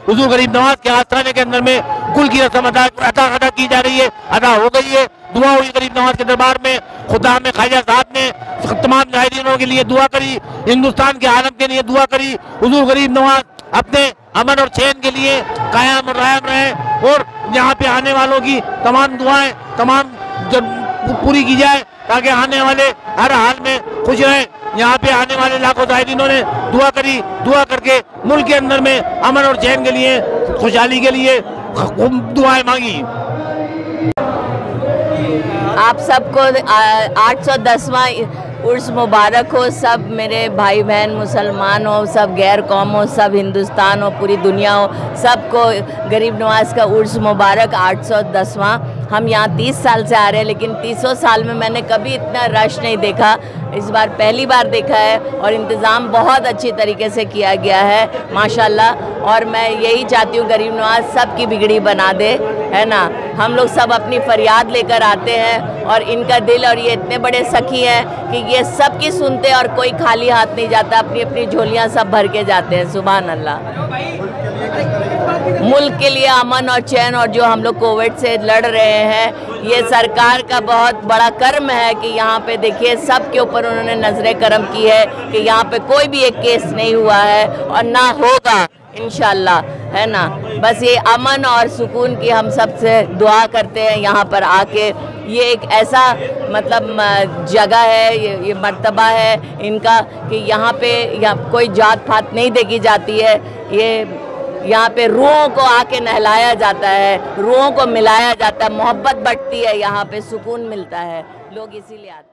हुजूर गरीब नवाज के आस्थाने के अंदर में कुल की रस्म अदा की जा रही है, अदा हो गई है। दुआ हुई गरीब नवाज के दरबार में, खुदा में ख्वाजा साहब ने तमाम मुजाहिदीनों के लिए दुआ करी, हिंदुस्तान के आलम के लिए दुआ करी। हुजूर गरीब नवाज अपने अमन और चैन के लिए कायम और रायम रहे और यहाँ पे आने वालों की तमाम दुआएं तमाम पूरी की जाए ताकि आने वाले हर हाल में खुश रहें। यहाँ पे आने वाले लाखों मुजाहिदीनों ने दुआ करी, दुआ करके मुल्क के अंदर में अमन और चैन के लिए, खुशहाली के लिए दुआएं मांगी। आप सबको 810वां उर्स मुबारक हो। सब मेरे भाई बहन मुसलमान हो, सब गैर कौम हो, सब हिंदुस्तान हो, पूरी दुनिया हो, सबको गरीब नवाज का उर्स मुबारक 810वां। हम यहाँ 30 साल से आ रहे हैं, लेकिन 30 साल में मैंने कभी इतना रश नहीं देखा। इस बार पहली बार देखा है और इंतज़ाम बहुत अच्छी तरीके से किया गया है माशाल्लाह। और मैं यही चाहती हूँ गरीब नवाज सब की बिगड़ी बना दे, है ना। हम लोग सब अपनी फरियाद लेकर आते हैं और इनका दिल, और ये इतने बड़े सखी हैं कि ये सब की सुनते हैं और कोई खाली हाथ नहीं जाता, अपनी अपनी झोलियाँ सब भर के जाते हैं। सुभान अल्लाह। मुल्क के लिए अमन और चैन, और जो हम लोग कोविड से लड़ रहे हैं, ये सरकार का बहुत बड़ा कर्म है कि यहाँ पे देखिए सब के ऊपर उन्होंने नजरे करम की है कि यहाँ पे कोई भी एक केस नहीं हुआ है और ना होगा इंशाल्लाह, है ना। बस ये अमन और सुकून की हम सबसे दुआ करते हैं यहाँ पर आके। ये एक ऐसा मतलब जगह है, ये मर्तबा है इनका कि यहाँ पे कोई जात पात नहीं देखी जाती है। ये यहाँ पे रूहों को आके नहलाया जाता है, रूहों को मिलाया जाता है, मोहब्बत बढ़ती है, यहाँ पे सुकून मिलता है, लोग इसीलिए आते हैं।